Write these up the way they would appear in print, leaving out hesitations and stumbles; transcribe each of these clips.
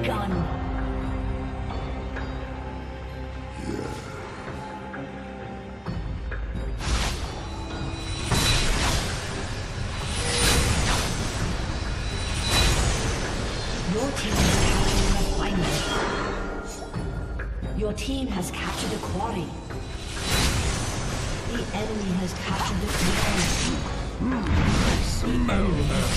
begun. Your team has captured the quarry. The enemy has captured the quarry. Smell that.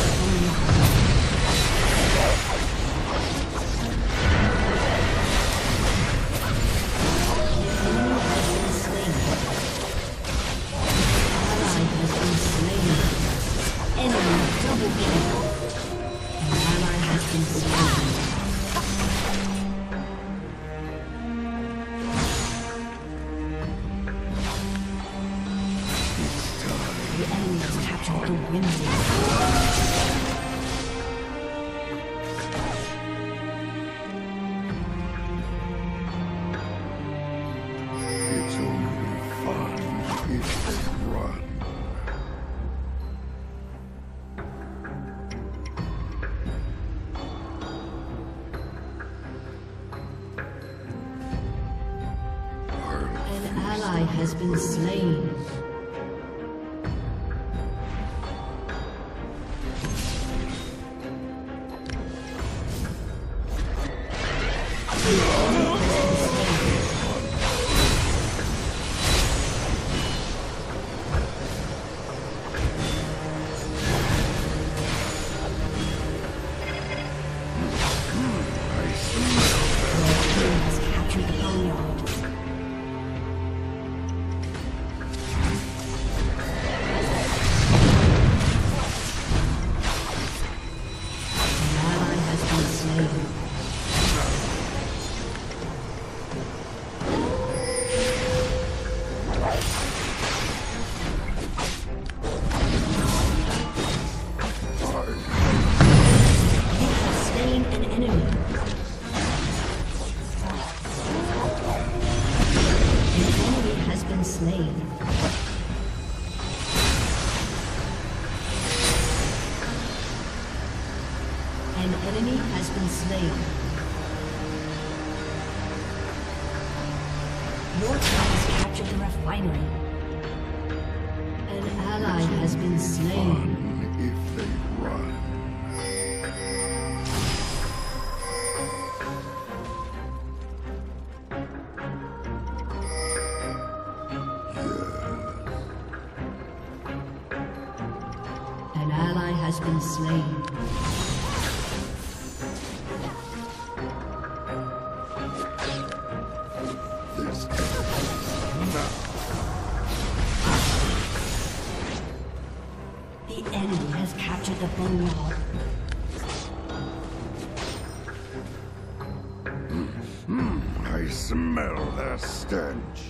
It's only fun if they run. An ally has been slain. An enemy has been slain. Your team has captured the refinery. An ally has been slain. Fun if they run. An ally has been slain. The enemy has captured the boneyard. I smell their stench.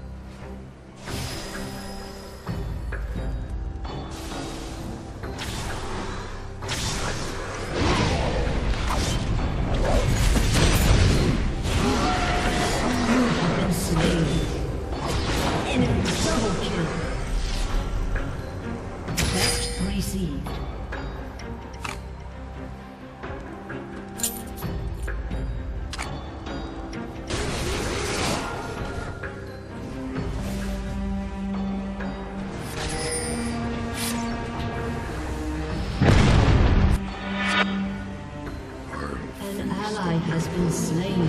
Received. An ally has been slain.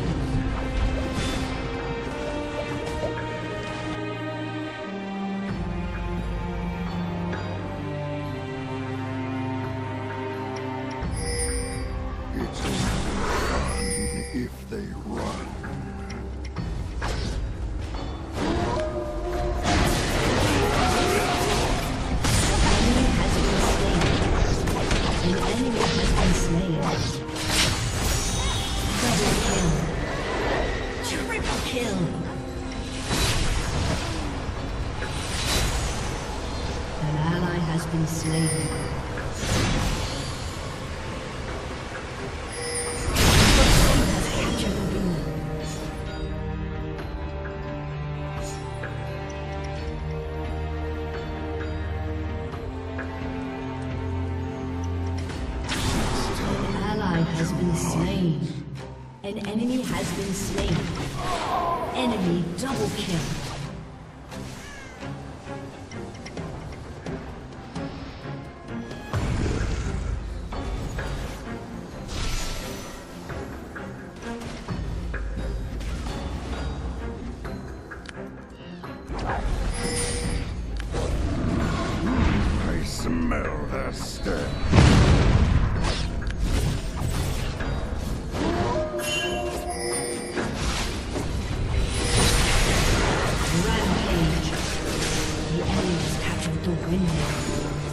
It's only fun if they run. An enemy has been slain. Double kill. Triple kill. An ally has been slain. Has been slain. An enemy has been slain. Enemy double kill. I smell their stench. Rampage. The enemy has captured the window.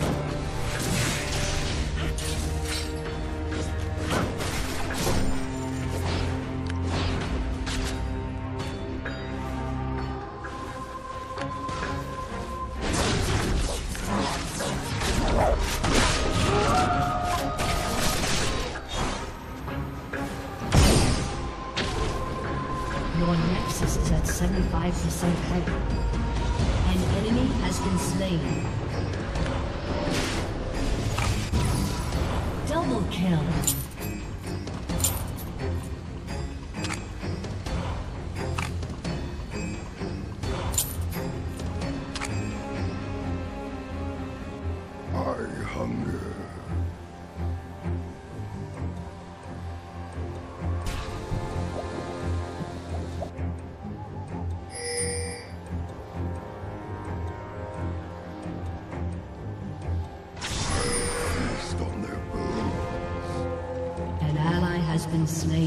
Your nexus is at 75% health. An enemy has been slain. Double kill. I hunger. Feast on their bones. An ally has been slain.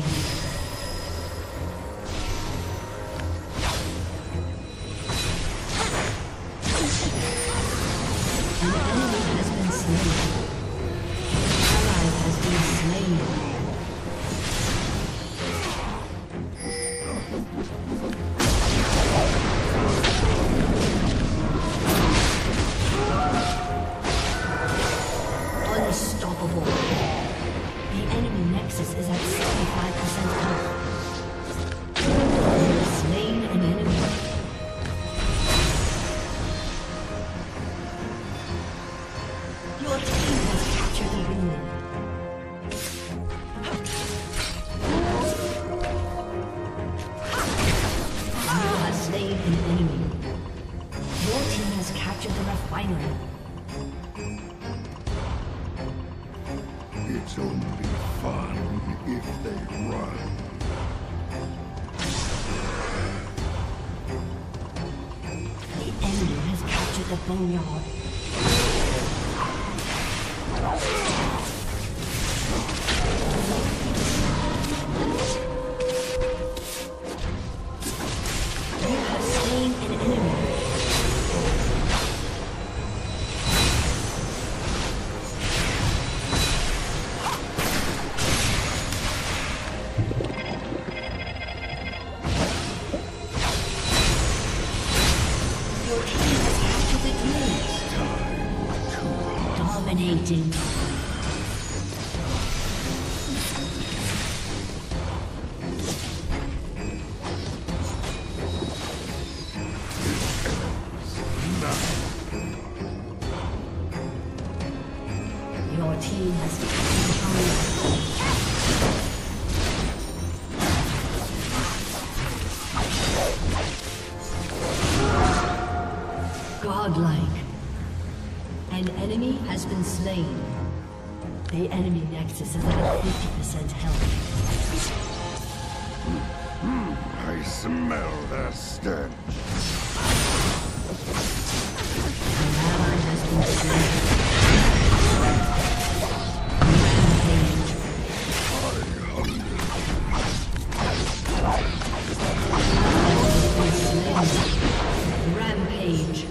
An enemy has been slain. An ally has been slain. Unstoppable. The enemy nexus is at 75% health. You have slain an enemy. Your team has captured the window. You have slain an enemy. Your team has captured the refinery. It's only fun if they run. The enemy has captured the boneyard. You have slain an enemy. Your team has captured the druid. Dominating. Your team has captured the boneyard. Godlike. An enemy has been slain. The enemy nexus is at 50% health. I smell their stench. An ally has been slain. Rampage. Rampage.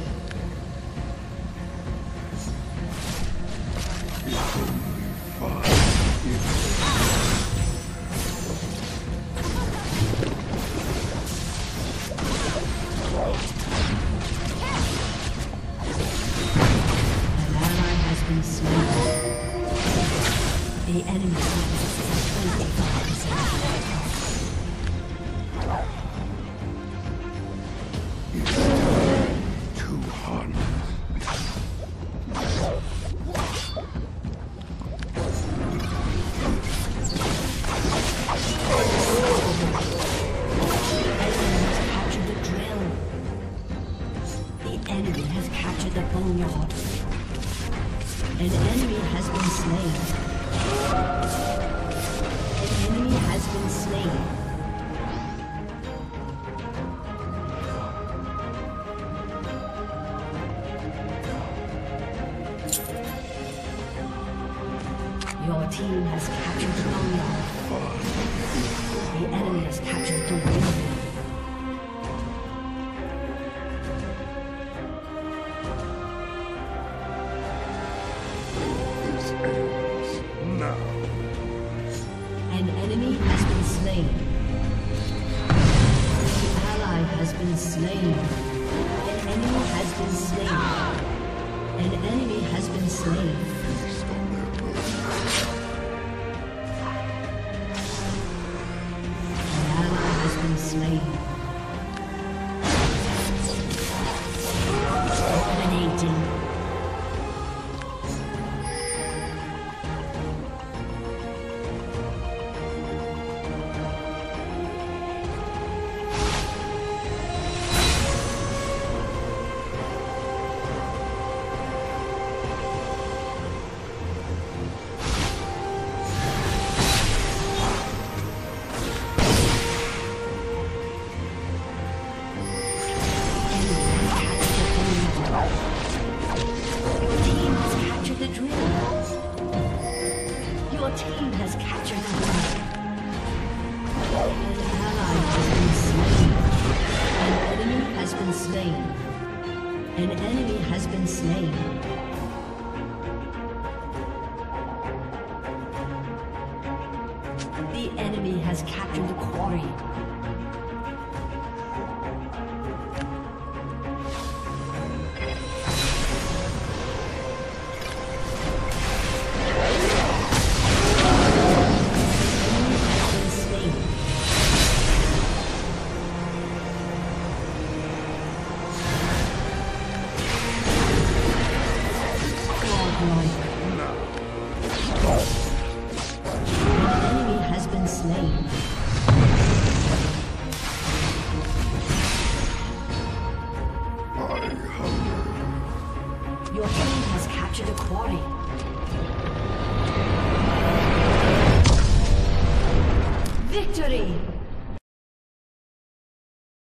enemy has been slain. An ally has been slain. An enemy has been slain. An enemy has been slain. Feast on their blood. An ally has been slain. Dominating. An enemy has been slain. The enemy has captured the quarry. Your team has captured a quarry. Victory!